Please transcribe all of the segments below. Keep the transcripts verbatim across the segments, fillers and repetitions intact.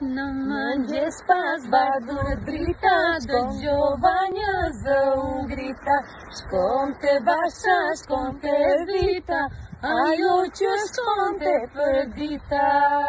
Në mëngjes pas bardhur drita, dëgjova zë u ngrita. Shkonte Basha, shkonte Vita, ajo që shkonte për dita.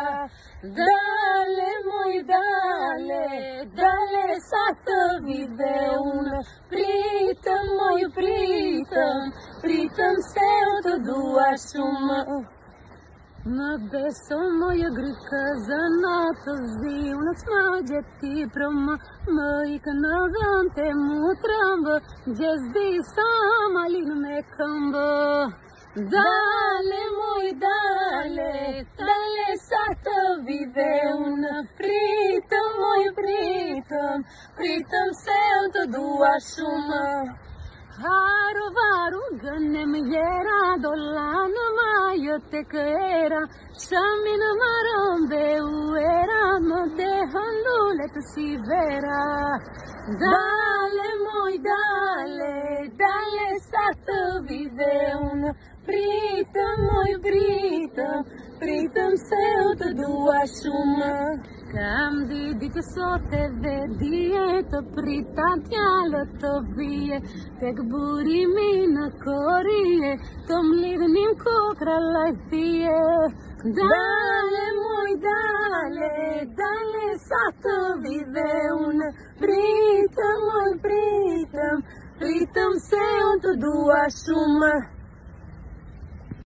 Dale moj dale, dale sa të vide unë. Pritëm moj pritëm, pritëm se o të dua shumë. Më beso moje grykë zëna të zi, unë të më gjeti për më, më ikë në dhënë të mu trëmbë, gjes di sa malin me këmbë. Dale moj dale, dale sa të vide unë, pritëm moj pritëm, pritëm se unë të dua shumë. Haru varu gënem jera, dola në majë të këra, shamin marëm dhe uera, më dehën lullet si vera. Dale moj dale, dale sa të vide unë, pritëm moj pritëm, pritëm se u të dua shumë. Kam di ditë sote dhe dje të prita t'jallë të vije, tek burimi në korije, të mlidhnim kokra lajthije. Dale moj dale, dale sa të vide unë, pritëm moj pritëm, pritëm se unë të dua shumë.